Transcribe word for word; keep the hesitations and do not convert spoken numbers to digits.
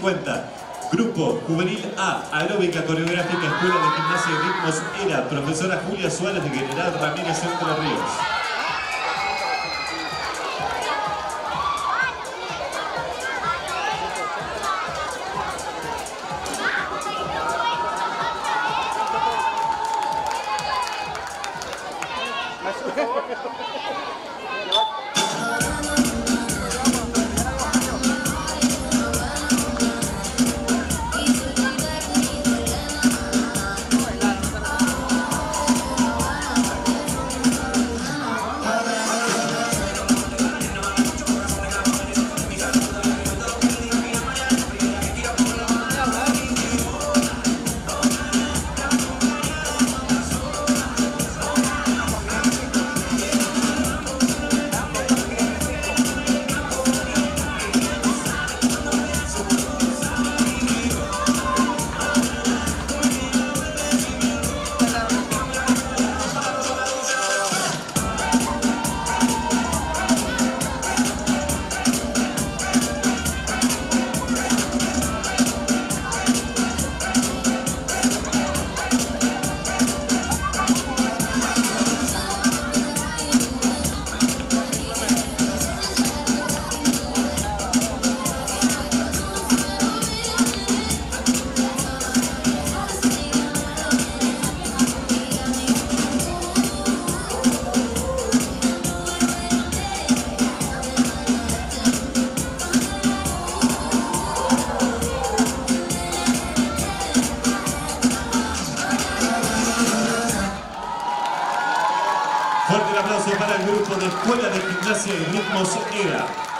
cincuenta. Grupo Juvenil A, Aeróbica Coreográfica, Escuela de Gimnasia y Ritmos ERA, profesora Julia Suárez de General Ramírez, Entre Ríos. Fuerte el aplauso para el grupo de Escuela de Gimnasia y Ritmos ERA.